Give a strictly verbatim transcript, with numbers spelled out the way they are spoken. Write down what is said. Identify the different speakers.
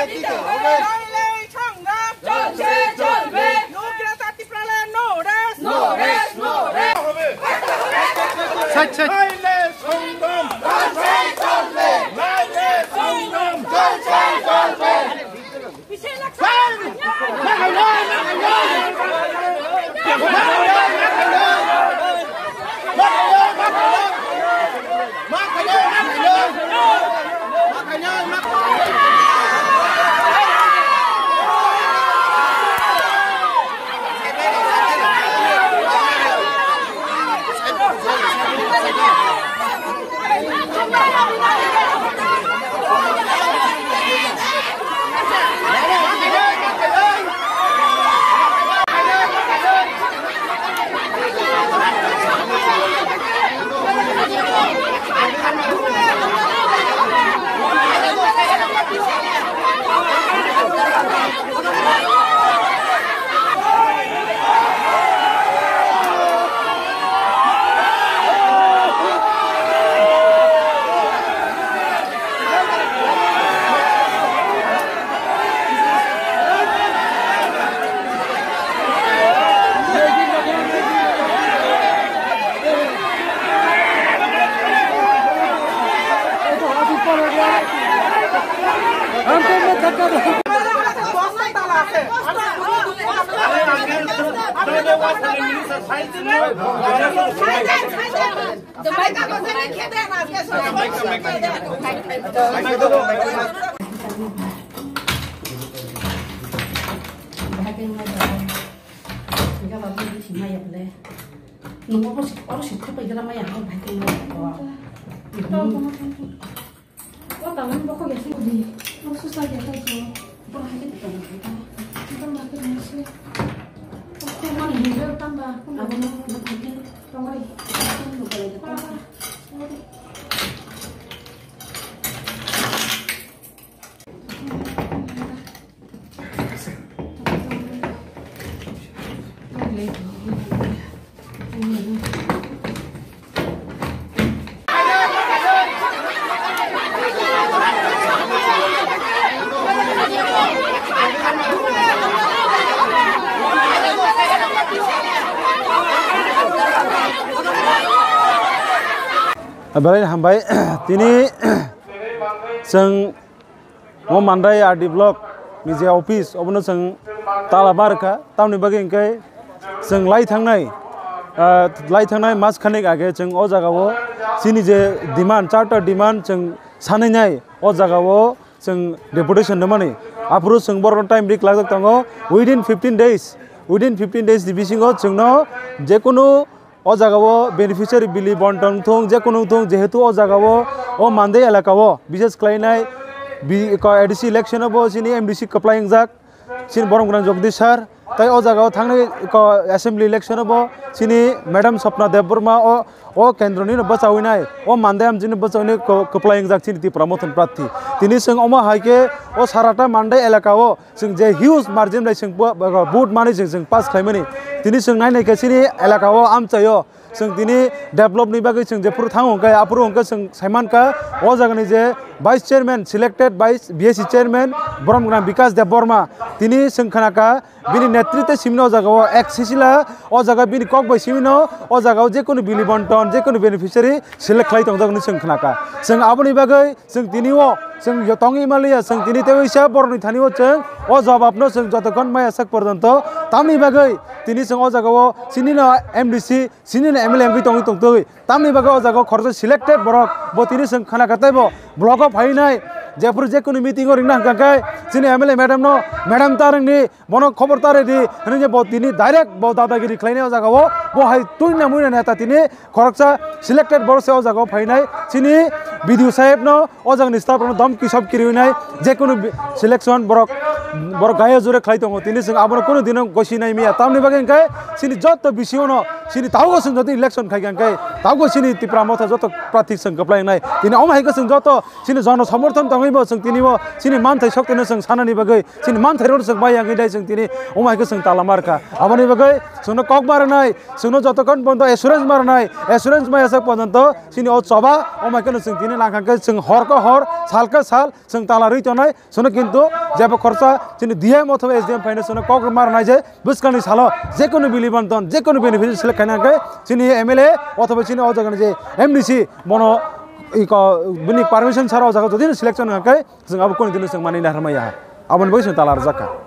Speaker 1: Balai hambai tini seng mo mandai ardi blok mije office obono seng talabar ka tamni bagi ingkai seng lai thangnai lai thangnai mas khanik age seng o jaga o sini je demand charter demand seng sanai o jaga o seng deputation demani apro seng bor time rik lagak tango within fifteen days within fifteen days divisingo sengno je kono o jaga o beneficiary bili bonton thong je kono thong jehetu o jaga o o mandai elaka o bises klainai bi ko adc election obo sini mdc applying jak sin borong gran jogdish sir tai o jaga o thangnai ko assembly election obo sini madam sapna devburma o o kendroni no bachawinai o mandai am jini bachawini ko applying jak sini ti promotion prathi tini sing oma haike o sarata mandai elaka o sing je huge margin dai sing boot mani sing sing pass khlaimani tini sing nai nai ke sini elaka o am chayo sing tini develop ni bagai sing je pur thang kai apru ongka sing saiman ka o jaga ni je vice chairman selected by bsc chairman borom gran vikas devburma tini sing khanaka bini netritwe simno jaga o ek sisila o jaga bini kok bai simino o jaga o je kono bili bonton je kono beneficiary select khlai tong jagni sing khanaka sing aboni bagai sing tini o sing yotong imalia sing tini teisa borni thani o sing o jawab no sing jotokan maya sak porjanto tamni bagai tini sing o jaga o sini no mdc sini no mla mp tong tong toi tamni bagai o jaga khorjo selected borok bo tini sing khanaka taibo block of hainai jepur je kono meeting o ringna kakai sini mla madam no madam tarangni bono khobor tare di hani je bo tini direct bo dadagiri khlaine o jaga o bo hai tuina muina neta tini khoroksa selected borse o jaga o phainai sini video sahib no o jaga ni staff no dam ki sab kiri nai je kono selection borok बर गाया जुरे खाइ दङ तिनि जों आबो कोनो दिन गसिनाय मिया तामनि बागे इंखाय सिनि जत बिसियोनो सिनि तावगो जों जति इलेक्शन खाइ गांखाय तावगो सिनि तिप्रा मथ जत प्रार्थी जों गप्लायनाय तिनि अमाइगो जों जत सिनि जन समर्थन दङैबो जों तिनिबो सिनि मानथाय सक्तिनो जों सानानि बागै सिनि मानथायरो जों बायाङै दाय जों तिनि अमाइगो जों ताला मारखा आबनि बागै जोंनो कक मारनाय जोंनो जतकन बन्द एसुरेन्स मारनाय एसुरेन्स मायासक पर्यन्त सिनि अ सभा अमाइगो जों तिनि लांखांखै जों हरको हर सालको साल जों ताला रैतनाय जोंनो किन्तु जेबो खर्चा जोंनि डिएम अथवा एसडिएम फाइनेन्स जोंनो कक मारनाय जे बुस्कानि सालो जेकुनु बिलिबन दन जेकुनु बेनिफिट सिलेक्ट खानांखै सिनि एमएलए अथवा सिनि अ जागानि जे एमडिसि मनो इको बिनि पारमिशन सारा जागा जदि सिलेक्शन खाय जों आबो कोनो दिन जों मानिना हरमाया आबन बै जों ताला रजाका